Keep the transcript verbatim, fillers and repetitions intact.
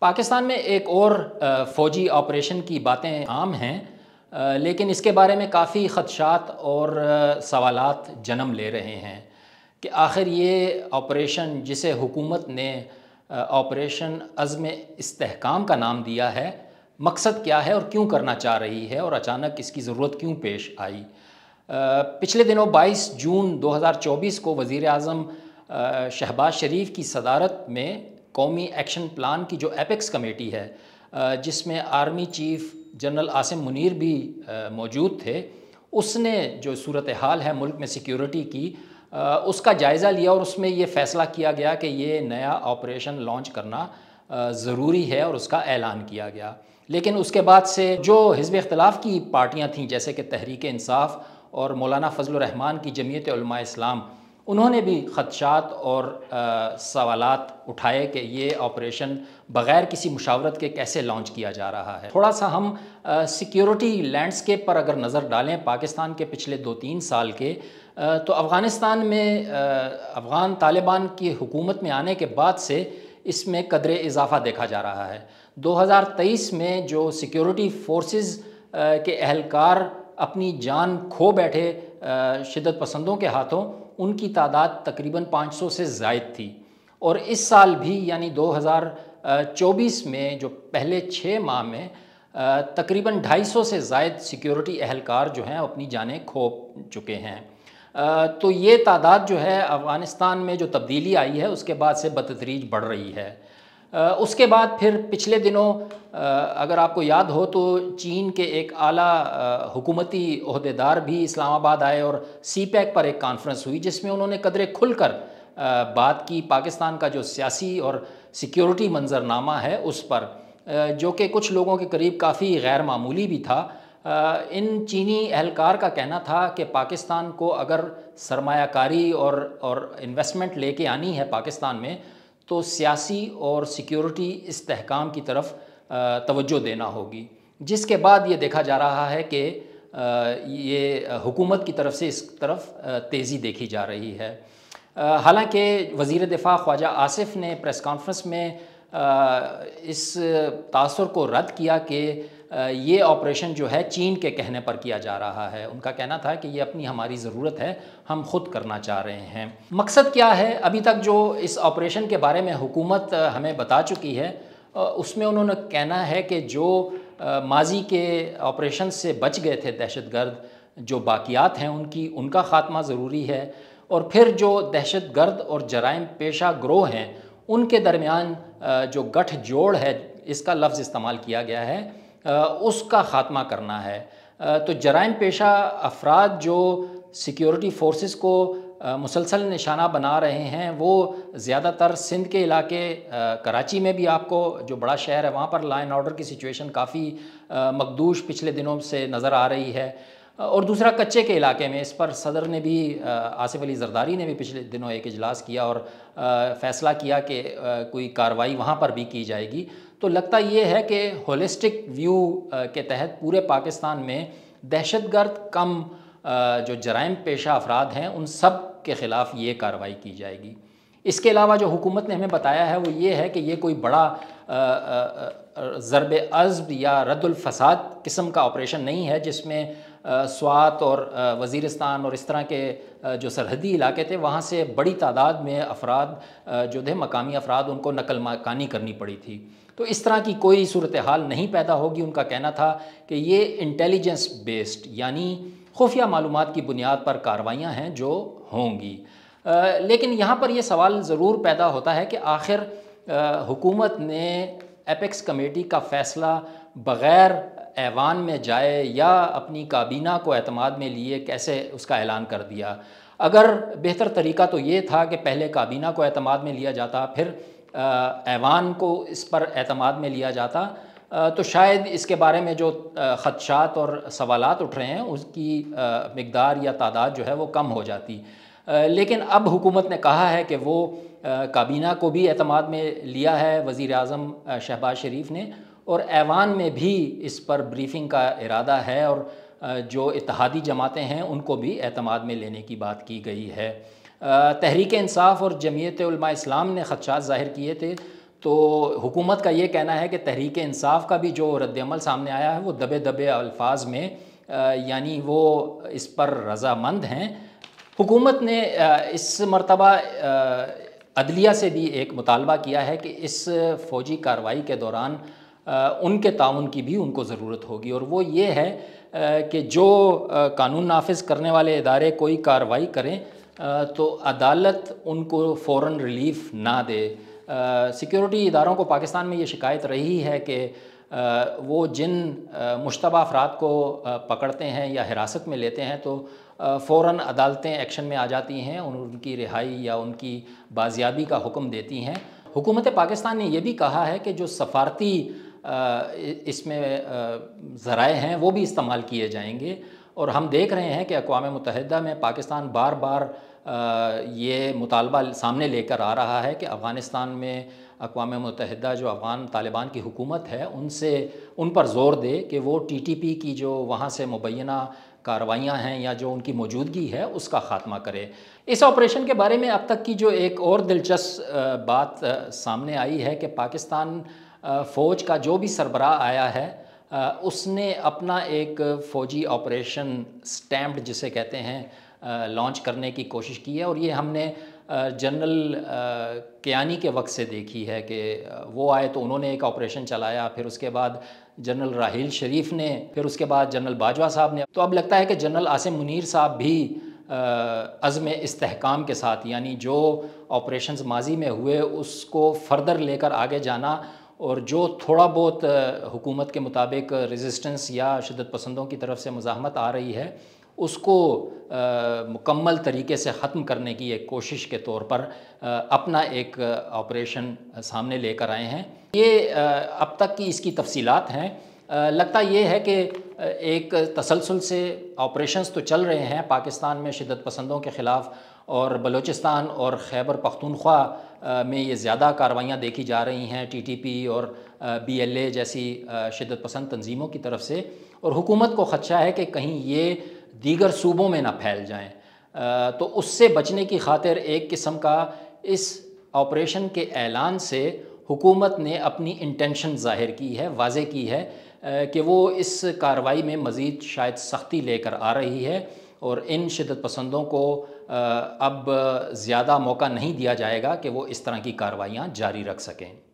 پاکستان میں ایک اور فوجی آپریشن کی باتیں عام ہیں، لیکن اس کے بارے میں کافی خدشات اور سوالات جنم لے رہے ہیں کہ آخر یہ آپریشن جسے حکومت نے آپریشن عزم استحکام کا نام دیا ہے، مقصد کیا ہے اور کیوں کرنا چاہ رہی ہے اور اچانک اس کی ضرورت کیوں پیش آئی۔ پچھلے دنوں بائیس جون دو ہزار چوبیس کو وزیر اعظم شہباز شریف کی صدارت میں قومی ایکشن پلان کی جو ایپیکس کمیٹی ہے، جس میں army chief general Asim Munir بھی موجود تھے، اس نے جو صورتحال ہے ملک میں سیکیورٹی کی اس کا جائزہ لیا اور اس میں یہ فیصلہ کیا گیا کہ یہ نیا آپریشن لانچ کرنا ضروری ہے اور اس کا اعلان کیا گیا۔ لیکن اس کے بعد سے جو حزب اختلاف کی پارٹیاں تھیں جیسے کہ تحریک انصاف اور مولانا فضل الرحمان کی جمعیت علماء اسلام، انہوں نے بھی خدشات اور سوالات اٹھائے کہ یہ آپریشن بغیر کسی مشاورت کے کیسے لانچ کیا جا رہا ہے۔ تھوڑا سا ہم سیکیورٹی لینڈسکیپ پر اگر نظر ڈالیں پاکستان کے پچھلے دو تین سال کے، تو افغانستان میں افغان طالبان کی حکومت میں آنے کے بعد سے اس میں قدر اضافہ دیکھا جا رہا ہے۔ دو ہزار تیئیس میں جو سیکیورٹی فورسز کے اہلکار اپنی جان کھو بیٹھے شدت پسندوں کے ہاتھوں، ان کی تعداد تقریباً پانچ سو سے زائد تھی، اور اس سال بھی یعنی دو ہزار چوبیس میں جو پہلے چھ ماہ میں تقریباً ڈھائی سو سے زائد سیکیورٹی اہلکار جو ہیں اپنی جانیں کھو چکے ہیں۔ تو یہ تعداد جو ہے افغانستان میں جو تبدیلی آئی ہے اس کے بعد سے بتدریج بڑھ رہی ہے۔ اس کے بعد پھر پچھلے دنوں اگر آپ کو یاد ہو تو چین کے ایک اعلیٰ حکومتی عہدیدار بھی اسلام آباد آئے اور سی پیک پر ایک کانفرنس ہوئی جس میں انہوں نے قدرے کھل کر بات کی پاکستان کا جو سیاسی اور سیکیورٹی منظرنامہ ہے اس پر، جو کہ کچھ لوگوں کے قریب کافی غیر معمولی بھی تھا۔ ان چینی اہلکار کا کہنا تھا کہ پاکستان کو اگر سرمایہ کاری اور اور انویسٹمنٹ لے کے آنی ہے پاکستان میں تو سیاسی اور سیکیورٹی استحکام کی طرف توجہ دینا ہوگی، جس کے بعد یہ دیکھا جا رہا ہے کہ یہ حکومت کی طرف سے اس طرف تیزی دیکھی جا رہی ہے۔ حالانکہ وزیر دفاع خواجہ آصف نے پریس کانفرنس میں اس تاثر کو رد کیا کہ یہ آپریشن جو ہے چین کے کہنے پر کیا جا رہا ہے۔ ان کا کہنا تھا کہ یہ اپنی ہماری ضرورت ہے، ہم خود کرنا چاہ رہے ہیں۔ مقصد کیا ہے؟ ابھی تک جو اس آپریشن کے بارے میں حکومت ہمیں بتا چکی ہے اس میں انہوں نے کہنا ہے کہ جو ماضی کے آپریشن سے بچ گئے تھے دہشت گرد، جو باقیات ہیں ان کی ان کا خاتمہ ضروری ہے، اور پھر جو دہشت گرد اور جرائم پیشہ گروہ ہیں ان کے درمیان جو گٹھ جوڑ ہے، اس کا لفظ استعمال کیا گیا ہے، اس کا خاتمہ کرنا ہے۔ تو جرائم پیشہ افراد جو سیکیورٹی فورسز کو مسلسل نشانہ بنا رہے ہیں وہ زیادہ تر سندھ کے علاقے، کراچی میں بھی آپ کو جو بڑا شہر ہے وہاں پر لا اینڈ آرڈر کی سچویشن کافی مخدوش پچھلے دنوں سے نظر آ رہی ہے، اور دوسرا کچے کے علاقے میں اس پر صدر نے بھی، آصف علی زرداری نے بھی پچھلے دنوں ایک اجلاس کیا اور فیصلہ کیا کہ کوئی کارروائی وہاں پر بھی کی جائے گی۔ تو لگتا یہ ہے کہ ہولسٹک ویو کے تحت پورے پاکستان میں دہشت گرد کم جو جرائم پیشہ افراد ہیں ان سب کے خلاف یہ کارروائی کی جائے گی۔ اس کے علاوہ جو حکومت نے ہمیں بتایا ہے وہ یہ ہے کہ یہ کوئی بڑا ضرب عضب یا رد الفساد قسم کا آپریشن نہیں ہے جس میں سوات اور وزیرستان اور اس طرح کے جو سرحدی علاقے تھے وہاں سے بڑی تعداد میں افراد جو تھے مقامی افراد ان کو نقل مکانی کرنی پڑی تھی۔ تو اس طرح کی کوئی صورتحال نہیں پیدا ہوگی۔ ان کا کہنا تھا کہ یہ انٹیلیجنس بیسڈ یعنی خفیہ معلومات کی بنیاد پر کارروائیاں ہیں جو ہوں گی۔ لیکن یہاں پر یہ سوال ضرور پیدا ہوتا ہے کہ آخر حکومت نے ایپیکس کمیٹی کا فیصلہ بغیر ایوان میں جائے یا اپنی کابینہ کو اعتماد میں لیے کیسے اس کا اعلان کر دیا؟ اگر بہتر طریقہ تو یہ تھا کہ پہلے کابینہ کو اعتماد میں لیا جاتا، پھر ایوان کو اس پر اعتماد میں لیا جاتا، تو شاید اس کے بارے میں جو خدشات اور سوالات اٹھ رہے ہیں اس کی مقدار یا تعداد جو ہے وہ کم ہو جاتی۔ لیکن اب حکومت نے کہا ہے کہ وہ کابینہ کو بھی اعتماد میں لیا ہے وزیر اعظم شہباز شریف نے، اور ایوان میں بھی اس پر بریفنگ کا ارادہ ہے، اور جو اتحادی جماعتیں ہیں ان کو بھی اعتماد میں لینے کی بات کی گئی ہے۔ تحریک انصاف اور جمعیت علماء اسلام نے خدشات ظاہر کیے تھے تو حکومت کا یہ کہنا ہے کہ تحریک انصاف کا بھی جو رد عمل سامنے آیا ہے وہ دبے دبے الفاظ میں یعنی وہ اس پر رضامند ہیں۔ حکومت نے اس مرتبہ عدلیہ سے بھی ایک مطالبہ کیا ہے کہ اس فوجی کارروائی کے دوران ان کے تعاون کی بھی ان کو ضرورت ہوگی، اور وہ یہ ہے کہ جو قانون نافذ کرنے والے ادارے کوئی کارروائی کریں تو عدالت ان کو فوراً ریلیف نہ دے۔ سیکیورٹی اداروں کو پاکستان میں یہ شکایت رہی ہے کہ وہ جن مشتبہ افراد کو پکڑتے ہیں یا حراست میں لیتے ہیں تو فوراً عدالتیں ایکشن میں آ جاتی ہیں، ان کی رہائی یا ان کی بازیابی کا حکم دیتی ہیں۔ حکومت پاکستان نے یہ بھی کہا ہے کہ جو سفارتی اس میں ذرائع ہیں وہ بھی استعمال کیے جائیں گے، اور ہم دیکھ رہے ہیں کہ اقوام متحدہ میں پاکستان بار بار یہ مطالبہ سامنے لے کر آ رہا ہے کہ افغانستان میں اقوام متحدہ جو افغان طالبان کی حکومت ہے ان سے ان پر زور دے کہ وہ ٹی ٹی پی کی جو وہاں سے مبینہ کارروائیاں ہیں یا جو ان کی موجودگی ہے اس کا خاتمہ کرے۔ اس آپریشن کے بارے میں اب تک کی جو ایک اور دلچسپ بات سامنے آئی ہے کہ پاکستان فوج کا جو بھی سربراہ آیا ہے اس نے اپنا ایک فوجی آپریشن سٹیمپڈ جسے کہتے ہیں لانچ کرنے کی کوشش کی ہے، اور یہ ہم نے جنرل کیانی کے وقت سے دیکھی ہے کہ وہ آئے تو انہوں نے ایک آپریشن چلایا، پھر اس کے بعد جنرل راحیل شریف نے، پھر اس کے بعد جنرل باجوہ صاحب نے، تو اب لگتا ہے کہ جنرل عاصم منیر صاحب بھی عزم استحکام کے ساتھ یعنی جو آپریشنز ماضی میں ہوئے اس کو فردر لے کر آگے جانا، اور جو تھوڑا بہت حکومت کے مطابق ریزسٹنس یا شدت پسندوں کی طرف سے مزاحمت آ رہی ہے اس کو مکمل طریقے سے ختم کرنے کی ایک کوشش کے طور پر اپنا ایک آپریشن سامنے لے کر آئے ہیں۔ یہ اب تک کی اس کی تفصیلات ہیں۔ لگتا یہ ہے کہ ایک تسلسل سے آپریشنز تو چل رہے ہیں پاکستان میں شدت پسندوں کے خلاف، اور بلوچستان اور خیبر پختونخوا میں یہ زیادہ کارروائیاں دیکھی جا رہی ہیں ٹی ٹی پی اور بی ایل اے جیسی شدت پسند تنظیموں کی طرف سے، اور حکومت کو خدشہ ہے کہ کہیں یہ دیگر صوبوں میں نہ پھیل جائیں، تو اس سے بچنے کی خاطر ایک قسم کا اس آپریشن کے اعلان سے حکومت نے اپنی انٹینشن ظاہر کی ہے، واضح کی ہے کہ وہ اس کارروائی میں مزید شاید سختی لے کر آ رہی ہے، اور ان شدت پسندوں کو اب زیادہ موقع نہیں دیا جائے گا کہ وہ اس طرح کی کارروائیاں جاری رکھ سکیں۔